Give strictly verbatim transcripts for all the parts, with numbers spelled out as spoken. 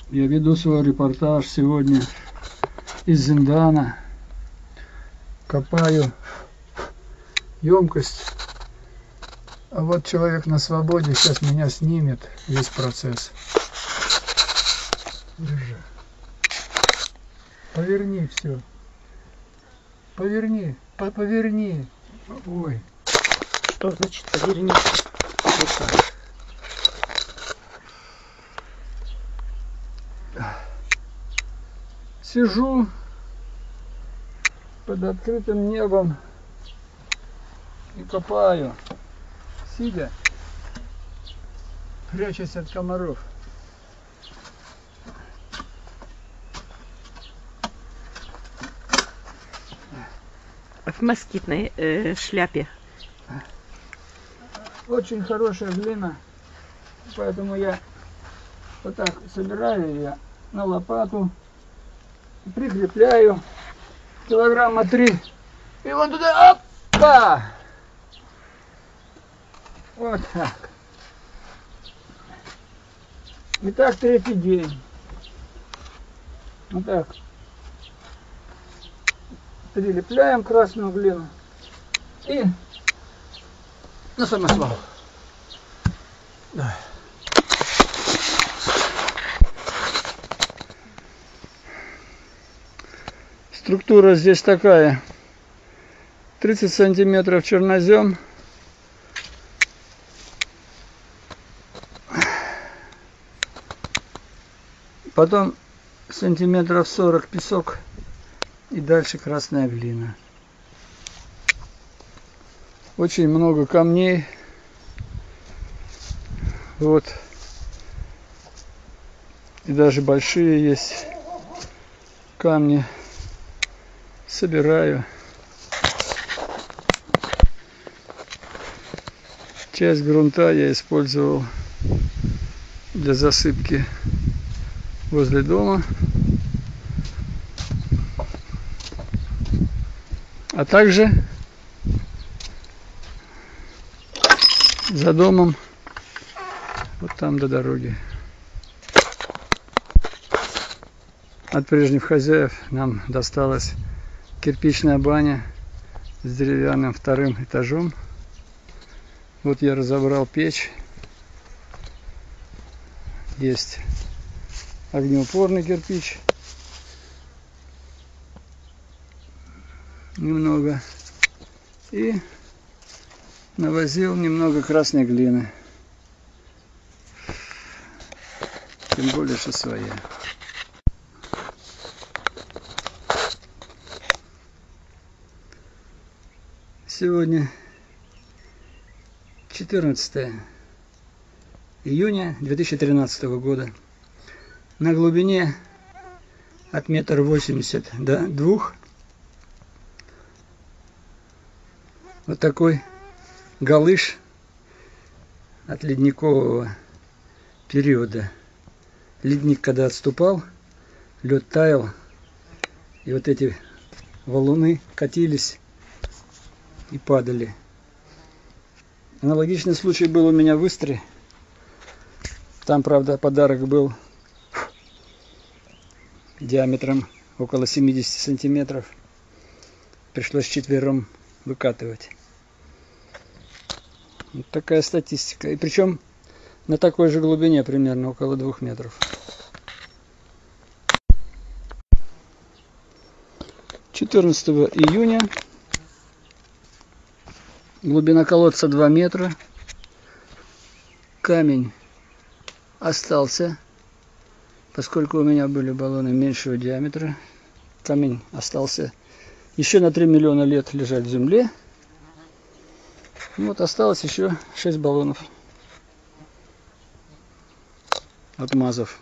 Я веду свой репортаж сегодня из Зиндана. Копаю емкость. А вот человек на свободе сейчас меня снимет весь процесс. Держи. Поверни все. Поверни. По Поверни. Ой. Что значит поверни? Вот так. Сижу под открытым небом и копаю, сидя, прячась от комаров. В москитной э, шляпе. Очень хорошая глина, поэтому я вот так собираю ее на лопату, прикрепляю килограмма три, и вон туда, опа! Вот так. И так третий день. Вот так. Прилепляем красную глину и на самосвал. Да. Структура здесь такая: тридцать сантиметров чернозем, потом сантиметров сорок песок и дальше красная глина. Очень много камней. Вот. И даже большие есть камни. Собираю. Часть грунта я использовал для засыпки возле дома. А также за домом, вот там до дороги. От прежних хозяев нам досталась кирпичная баня с деревянным вторым этажом. Вот я разобрал печь. Есть огнеупорный кирпич. Немного. И навозил немного красной глины. Тем более, что своя. Сегодня четырнадцатое июня две тысячи тринадцатого года. На глубине от метра восьмидесяти до двух вот такой галыш от ледникового периода. Ледник когда отступал, лед таял, и вот эти валуны катились и падали. Аналогичный случай был у меня в Истре. Там, правда, подарок был диаметром около семидесяти сантиметров. Пришлось четвером выкатывать. Вот такая статистика. И причем на такой же глубине, примерно около двух метров. четырнадцатого июня. Глубина колодца два метра. Камень остался, поскольку у меня были баллоны меньшего диаметра. Камень остался еще на три миллиона лет лежать в земле. Вот осталось еще шесть баллонов отмазов.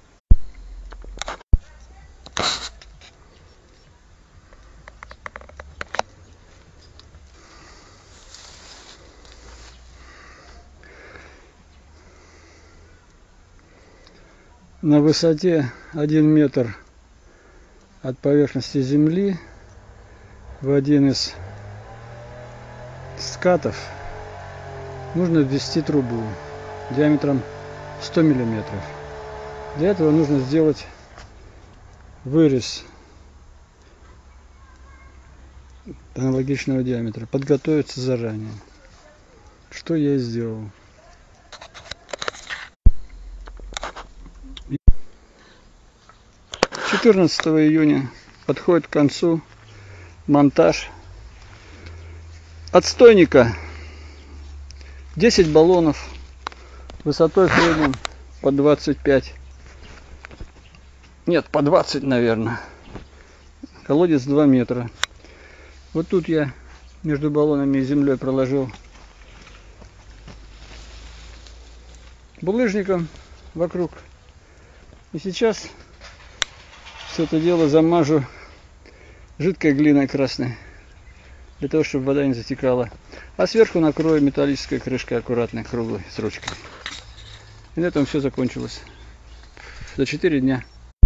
На высоте один метр от поверхности земли в один из скатов нужно ввести трубу диаметром сто миллиметров. Для этого нужно сделать вырез аналогичного диаметра, подготовиться заранее, что я и сделал. четырнадцатого июня подходит к концу монтаж отстойника. десять баллонов высотой в среднем по двадцать пять, нет, по двадцать, наверное. Колодец два метра. Вот тут я между баллонами и землей проложил булыжником вокруг. И сейчас все это дело замажу жидкой глиной красной, для того, чтобы вода не затекала. А сверху накрою металлической крышкой аккуратной, круглой, с ручкой. И на этом все закончилось. За четыре дня.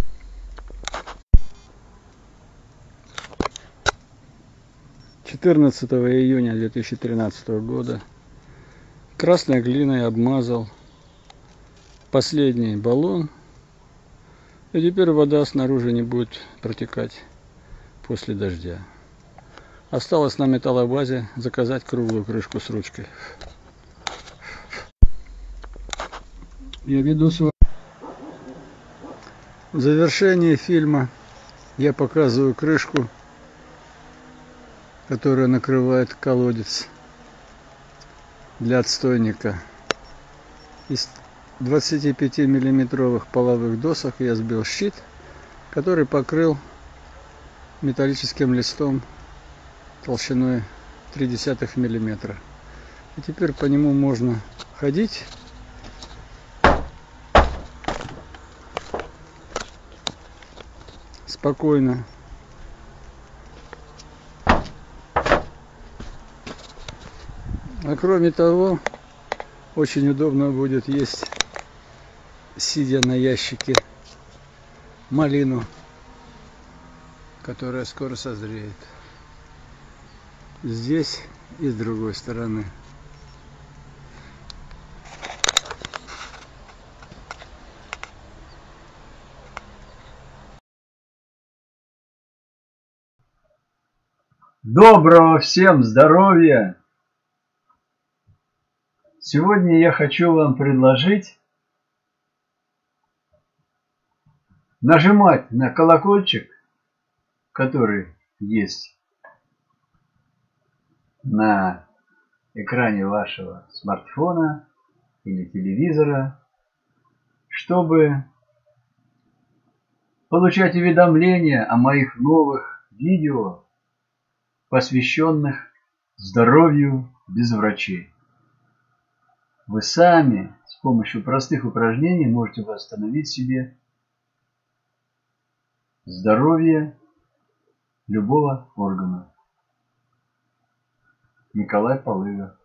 четырнадцатого июня две тысячи тринадцатого года красной глиной обмазал последний баллон. И теперь вода снаружи не будет протекать после дождя. Осталось на металлобазе заказать круглую крышку с ручкой. Я веду свой... В завершении фильма я показываю крышку, которая накрывает колодец для отстойника. Из двадцатипятимиллиметровых половых досок я сбил щит, который покрыл металлическим листом толщиной три десятых миллиметра. И теперь по нему можно ходить спокойно. А кроме того, очень удобно будет есть, сидя на ящике, малину, которая скоро созреет. Здесь и с другой стороны. Доброго всем здоровья! Сегодня я хочу вам предложить нажимать на колокольчик, который есть на экране вашего смартфона или телевизора, чтобы получать уведомления о моих новых видео, посвященных здоровью без врачей. Вы сами с помощью простых упражнений можете восстановить себе здоровье любого органа. Николай Полыгов.